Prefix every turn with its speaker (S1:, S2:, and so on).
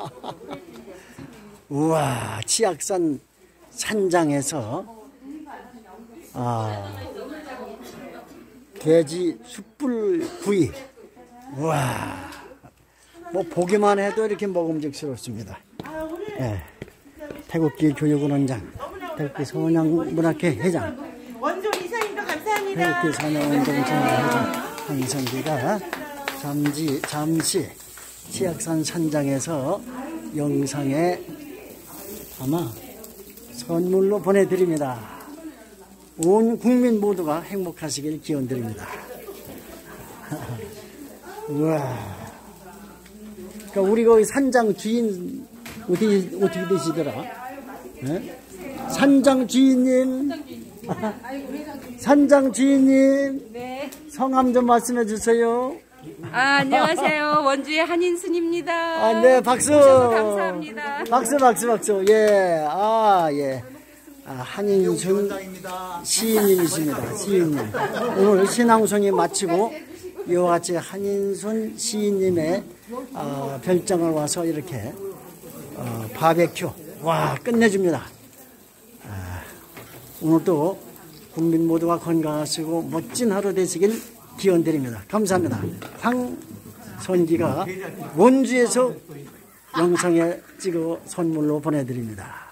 S1: 우와, 치악산 산장에서 돼지 숯불 구이. 우와, 뭐 보기만 해도 이렇게 먹음직스럽습니다. 네. 태극기 교육원장, 태극기 선양문학회 회장,
S2: 원조 이사님도 감사합니다.
S1: 태극기 선양운동총회 회장 한성기가 잠시 치악산 산장에서 영상에 아마 선물로 보내드립니다. 온 국민 모두가 행복하시길 기원드립니다. 우와. 그러니까 우리 거기 산장 주인 어떻게 되시더라? 네? 산장 주인님, 산장 주인님,
S3: 네.
S1: 성함 좀 말씀해 주세요.
S3: 안녕하세요. 원주의 한인순입니다.
S1: 네, 박수.
S3: 오셔서 감사합니다.
S1: 박수. 예, 예. 한인순 시인님이십니다. 시인님. 오늘 신앙송이 마치고 이와 같이 한인순 시인님의 별장을 와서 이렇게 바베큐, 와, 끝내줍니다. 오늘도 국민 모두가 건강하시고 멋진 하루 되시길 기원드립니다. 감사합니다. 황선기가 원주에서 영상에 찍어 선물로 보내드립니다.